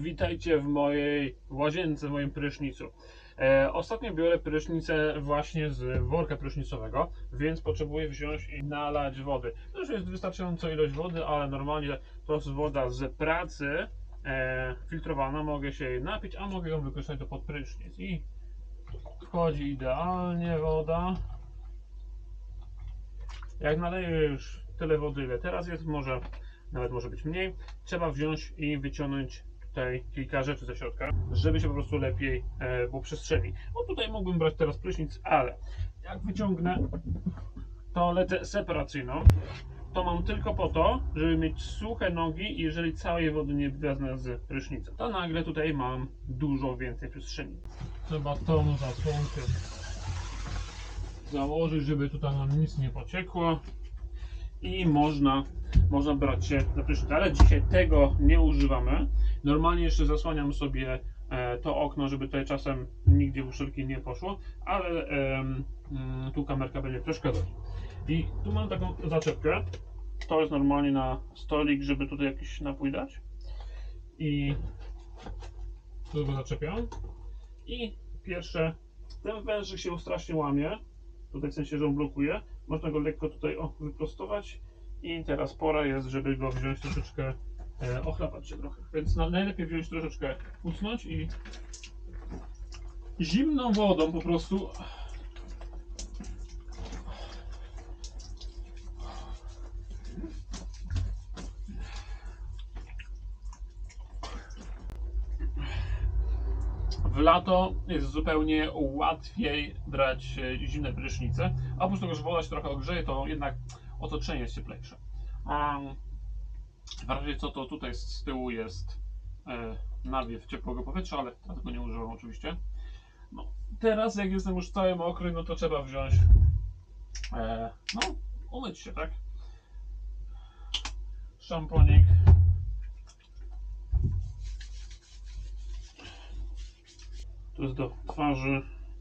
Witajcie w mojej łazience, w moim prysznicu. Ostatnio biorę prysznicę właśnie z worka prysznicowego, więc potrzebuję wziąć i nalać wody. To już jest wystarczająca ilość wody, ale normalnie to jest woda z pracy, filtrowana, mogę się jej napić, a mogę ją wykorzystać do pod prysznic. I wchodzi idealnie woda. Jak naleję już tyle wody, ile teraz jest, nawet może być mniej, trzeba wziąć i wyciągnąć tutaj kilka rzeczy ze środka, żeby się po prostu lepiej było przestrzeni. Bo tutaj mógłbym brać teraz prysznic, ale jak wyciągnę toaletę separacyjną, to mam tylko po to, żeby mieć suche nogi i jeżeli całej wody nie wezmę z prysznica, to nagle tutaj mam dużo więcej przestrzeni. Trzeba tą zasłonkę założyć, żeby tutaj nam nic nie pociekło i można brać się za prysznic, ale dzisiaj tego nie używamy. Normalnie jeszcze zasłaniam sobie to okno, żeby tutaj czasem nigdzie uszczelki nie poszło, ale tu kamerka będzie przeszkadzać. I tu mam taką zaczepkę, to jest normalnie na stolik, żeby tutaj jakiś napój dać i tu go zaczepiam i pierwsze, ten wężyk się strasznie łamie, tutaj w sensie, że on blokuje, można go lekko tutaj wyprostować i teraz pora jest, żeby go wziąć troszeczkę, ochlapać się trochę, więc najlepiej wziąć troszeczkę, ucnąć i zimną wodą po prostu w lato jest zupełnie łatwiej brać zimne prysznice, a oprócz tego, że woda się trochę ogrzeje, to jednak otoczenie jest cieplejsze. W razie co, to tutaj z tyłu jest nawiew ciepłego powietrza, ale ja tego nie używam oczywiście. No, teraz jak jestem już cały mokry, no to trzeba wziąć, umyć się, tak? Szamponik. To jest do twarzy.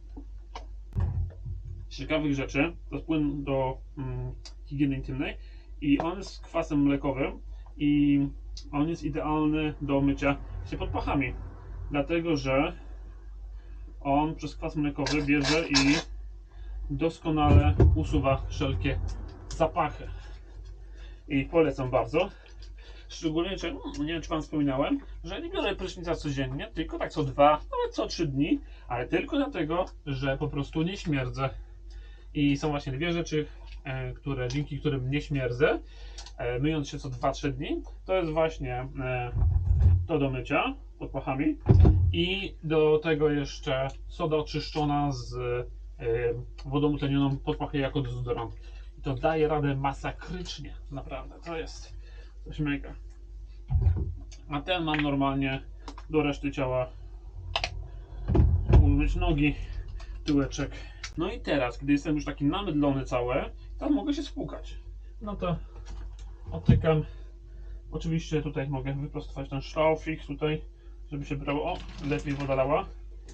Z ciekawych rzeczy, to jest płyn do higieny intymnej i on jest z kwasem mlekowym i on jest idealny do mycia się pod pachami, dlatego że on przez kwas mlekowy bierze i doskonale usuwa wszelkie zapachy i polecam bardzo. Szczególnie, że nie wiem, czy Wam wspominałem, że nie biorę prysznica codziennie, tylko tak co 2, nawet co 3 dni, ale tylko dlatego, że po prostu nie śmierdzę. I są właśnie dwie rzeczy, dzięki którym nie śmierdzę, myjąc się co 2-3 dni. To jest właśnie to do mycia pod pachami i do tego jeszcze soda oczyszczona z wodą utlenioną pod pachy jako dezodorant. I to daje radę masakrycznie, naprawdę, to jest coś mega. A ten mam normalnie do reszty ciała, umyć nogi, tyłeczek. No i teraz, gdy jestem już taki namydlony cały, to mogę się spłukać. No to odtykam. Oczywiście tutaj mogę wyprostować ten szlaufik tutaj, żeby się brało, lepiej woda lała.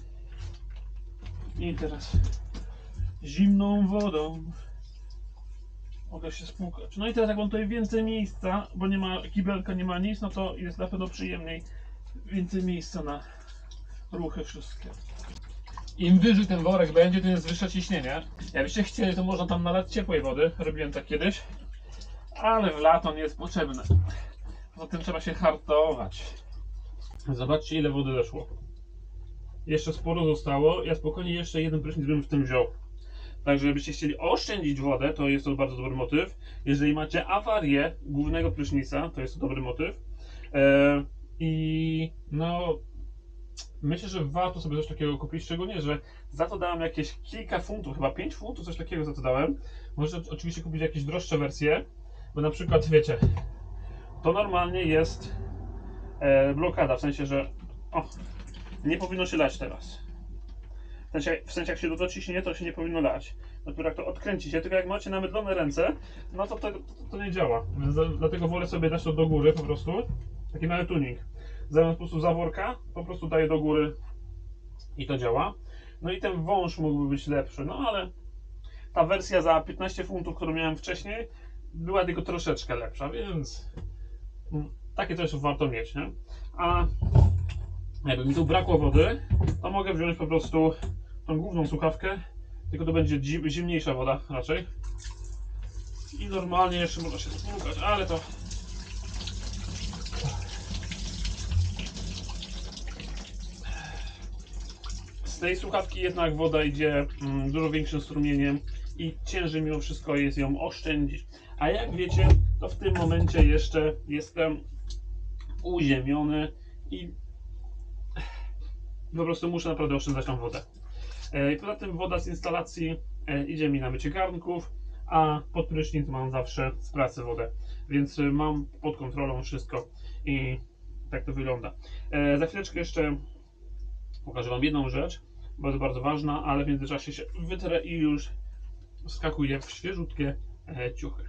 I teraz zimną wodą mogę się spłukać. No i teraz jak mam tutaj więcej miejsca, bo nie ma kibelka, nie ma nic, no to jest na pewno przyjemniej. Więcej miejsca na ruchy wszystkie. Im wyżej ten worek będzie, tym jest wyższe ciśnienie. Jakbyście chcieli, to można tam nalać ciepłej wody. Robiłem tak kiedyś. Ale w lato nie jest potrzebne. Poza tym trzeba się hartować. Zobaczcie, ile wody zeszło. Jeszcze sporo zostało. Ja spokojnie jeszcze jeden prysznic bym w tym wziął. Także żebyście chcieli oszczędzić wodę, to jest to bardzo dobry motyw. Jeżeli macie awarię głównego prysznica, to jest to dobry motyw. I no, myślę, że warto sobie coś takiego kupić, szczególnie, że za to dałem jakieś kilka funtów, chyba 5 funtów, coś takiego za to dałem. Możecie oczywiście kupić jakieś droższe wersje, bo na przykład, wiecie, to normalnie jest blokada, w sensie, że nie powinno się lać teraz. W sensie jak się dużo ciśnie, to się nie powinno lać. Dopiero jak to odkręcicie, tylko jak macie namydlone ręce, no to nie działa. Więc dlatego wolę sobie dać to do góry po prostu. Taki mały tuning. Zamiast po prostu zaworka, po prostu daję do góry i to działa. No i ten wąż mógłby być lepszy, no ale ta wersja za 15 funtów, którą miałem wcześniej, była tylko troszeczkę lepsza, więc takie coś warto mieć, nie? A Jakby mi tu brakło wody, to mogę wziąć po prostu tą główną słuchawkę, tylko to będzie zimniejsza woda raczej. I normalnie jeszcze można się spłukać, ale to... Z tej słuchawki jednak woda idzie dużo większym strumieniem i ciężej mimo wszystko jest ją oszczędzić. A jak wiecie, to w tym momencie jeszcze jestem uziemiony i po prostu muszę naprawdę oszczędzać tą wodę. I poza tym woda z instalacji idzie mi na mycie garnków, a pod prysznic mam zawsze z pracy wodę, więc mam pod kontrolą wszystko i tak to wygląda. Za chwileczkę jeszcze pokażę Wam jedną rzecz, bardzo, bardzo ważna, ale w międzyczasie się wytrę i już wskakuję w świeżutkie ciuchy.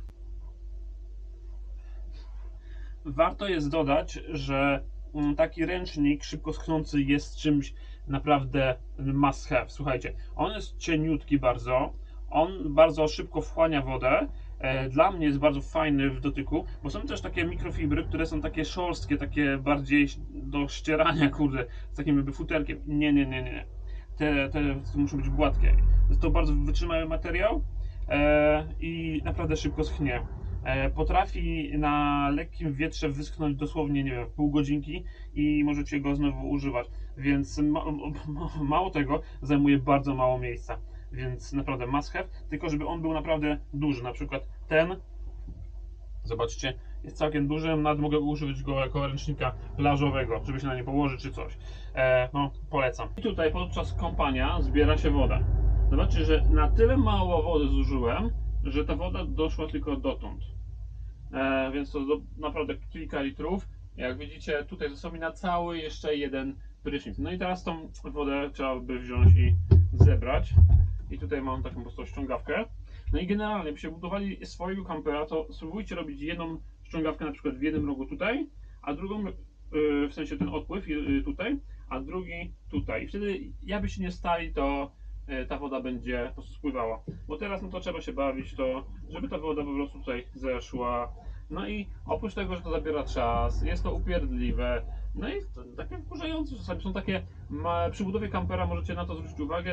Warto jest dodać, że taki ręcznik szybko schnący jest czymś naprawdę must have. Słuchajcie, on jest cieniutki bardzo, on bardzo szybko wchłania wodę. Dla mnie jest bardzo fajny w dotyku, bo są też takie mikrofibry, które są takie szorstkie, takie bardziej do ścierania, kurde, z takim jakby futerkiem. Nie. Te muszą być gładkie. Jest to bardzo wytrzymały materiał i naprawdę szybko schnie. Potrafi na lekkim wietrze wyschnąć dosłownie, nie wiem, pół godzinki i możecie go znowu używać, więc mało tego, zajmuje bardzo mało miejsca, więc naprawdę must have, tylko żeby on był naprawdę duży, na przykład ten, zobaczcie, jest całkiem duży, nawet mogę używać go jako ręcznika plażowego, żeby się na nie położyć czy coś, no polecam. I tutaj podczas kąpania zbiera się woda. Zobaczcie, że na tyle mało wody zużyłem, że ta woda doszła tylko dotąd. Więc to naprawdę kilka litrów. Jak widzicie, tutaj został mi na cały jeszcze jeden prysznic. No i teraz tą wodę trzeba by wziąć i zebrać. I tutaj mam taką po prostu ściągawkę. No i generalnie, jakbyście budowali swojego kampera, to spróbujcie robić jedną ściągawkę na przykład w jednym rogu tutaj, a drugą, w sensie ten odpływ tutaj, a drugi tutaj. I wtedy, jakbyście nie stali, to ta woda będzie po prostu spływała. Bo teraz no to trzeba się bawić, to żeby ta woda po prostu tutaj zeszła. No i oprócz tego, że to zabiera czas, jest to upierdliwe, no i to takie wkurzające czasami. Są takie, przy budowie kampera możecie na to zwrócić uwagę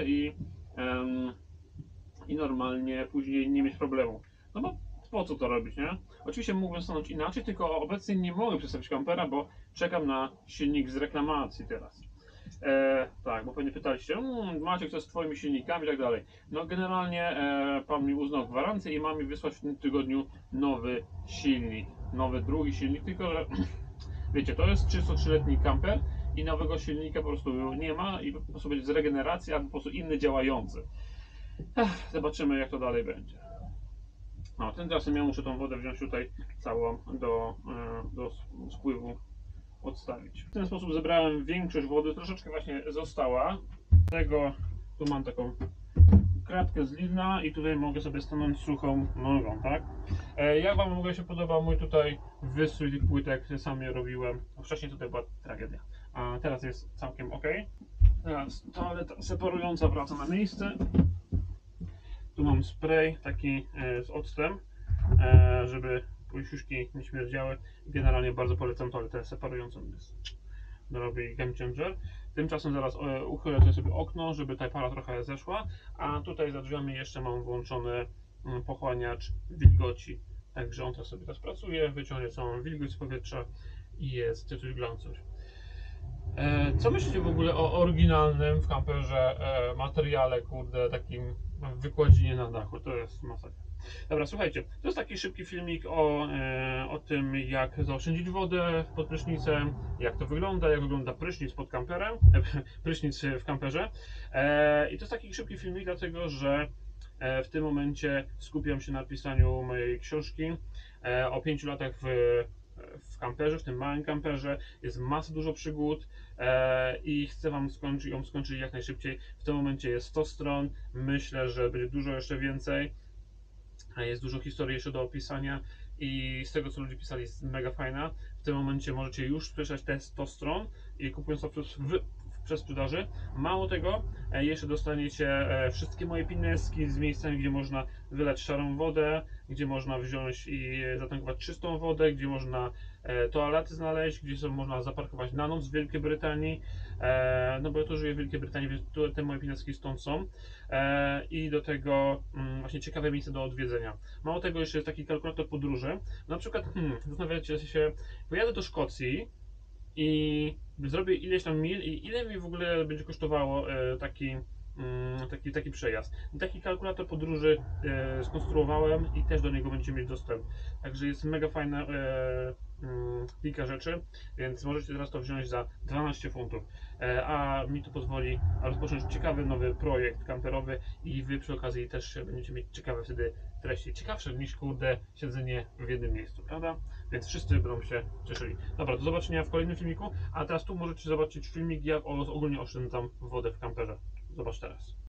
i normalnie później nie mieć problemu. No bo po co to robić, nie? Oczywiście mógłbym stanąć inaczej, tylko obecnie nie mogę przedstawić kampera, bo czekam na silnik z reklamacji teraz. Tak, bo pewnie pytaliście, Maciek, co z twoimi silnikami i tak dalej. No generalnie pan mi uznał gwarancję i ma mi wysłać w tym tygodniu nowy silnik. Nowy drugi silnik, tylko że wiecie, to jest 33-letni kamper i nowego silnika po prostu nie ma i po prostu będzie z regeneracji, albo po prostu inny działający. Zobaczymy, jak to dalej będzie. No, tymczasem ja muszę tą wodę wziąć tutaj całą do spływu odstawić. W ten sposób zebrałem większość wody, troszeczkę właśnie została. Tego tu mam taką kratkę z lina i tutaj mogę sobie stanąć suchą nogą, tak? Jak Wam w ogóle się podoba mój tutaj wystrój tych płytek, sam je robiłem. Wcześniej tutaj była tragedia, a teraz jest całkiem ok. Teraz toaleta separująca wraca na miejsce. Tu mam spray taki z octem, żeby siuszki nie śmierdziały. Generalnie bardzo polecam toaletę separującą, jest robi game changer. Tymczasem zaraz uchylę tutaj sobie okno, żeby ta para trochę zeszła, a tutaj za drzwiami jeszcze mam włączony pochłaniacz wilgoci, także on teraz sobie teraz pracuje, wyciągnie całą wilgoć z powietrza i jest coś glancuś. Co myślicie w ogóle o oryginalnym w kamperze materiale, kurde, takim wykładzinie na dachu? To jest masakra. Dobra, słuchajcie, to jest taki szybki filmik o tym, jak zaoszczędzić wodę pod prysznicem, jak to wygląda, jak wygląda prysznic pod kamperem, prysznic w kamperze. I to jest taki szybki filmik, dlatego że w tym momencie skupiam się na pisaniu mojej książki o 5 latach w kamperze, w tym małym kamperze. Jest masa dużo przygód i chcę Wam ją skończyć jak najszybciej. W tym momencie jest 100 stron, myślę, że będzie dużo jeszcze więcej. Jest dużo historii jeszcze do opisania i z tego, co ludzie pisali, jest mega fajna. W tym momencie możecie już przeczytać te 100 stron i kupując to sprzedaży. Mało tego, jeszcze dostaniecie wszystkie moje pineski z miejscami, gdzie można wylać szarą wodę, gdzie można wziąć i zatankować czystą wodę, gdzie można toalety znaleźć, gdzie można zaparkować na noc w Wielkiej Brytanii. No bo ja tu żyję w Wielkiej Brytanii, więc te moje pineski stąd są. I do tego właśnie ciekawe miejsce do odwiedzenia. Mało tego, jeszcze jest taki kalkulator podróży. Na przykład, zastanawiacie się, pojadę do Szkocji i zrobię ileś tam mil i ile mi w ogóle będzie kosztowało taki przejazd. I taki kalkulator podróży skonstruowałem i też do niego będziecie mieć dostęp. Także jest mega fajna kilka rzeczy, więc możecie teraz to wziąć za 12 funtów. A mi to pozwoli rozpocząć ciekawy nowy projekt kamperowy i wy przy okazji też będziecie mieć ciekawe wtedy treści. Ciekawsze niż kurde siedzenie w jednym miejscu, prawda? Więc wszyscy będą się cieszyli. Dobra, do zobaczenia w kolejnym filmiku, a teraz tu możecie zobaczyć filmik, jak ogólnie oszczędzam wodę w kamperze. Zobacz teraz.